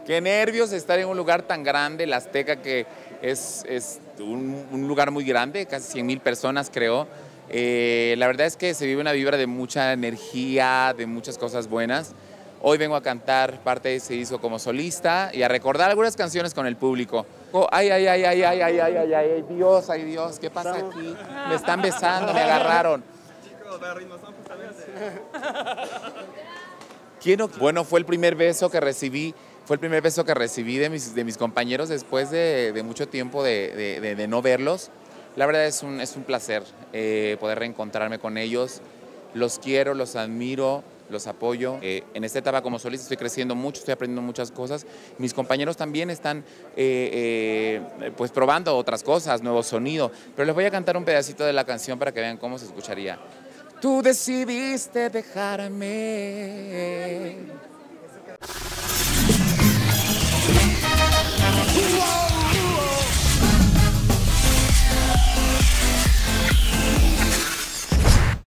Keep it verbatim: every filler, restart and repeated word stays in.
Qué nervios estar en un lugar tan grande, la Azteca, que es, es un, un lugar muy grande, casi cien mil personas creo. Eh, la verdad es que se vive una vibra de mucha energía, de muchas cosas buenas. Hoy vengo a cantar parte de ese disco como solista y a recordar algunas canciones con el público. Oh, ay, ay, ay, ay, ay, ay, ay, ay, ay, Dios, ay, Dios, ¿qué pasa aquí? Me están besando, me agarraron. Quiero, bueno, fue el primer beso que recibí, fue el primer beso que recibí de mis, de mis compañeros después de, de mucho tiempo de, de, de no verlos. La verdad es un, es un placer eh, poder reencontrarme con ellos. Los quiero, los admiro, los apoyo. Eh, en esta etapa como solista estoy creciendo mucho, estoy aprendiendo muchas cosas. Mis compañeros también están eh, eh, pues probando otras cosas, nuevo sonido. Pero les voy a cantar un pedacito de la canción para que vean cómo se escucharía. Tú decidiste dejarme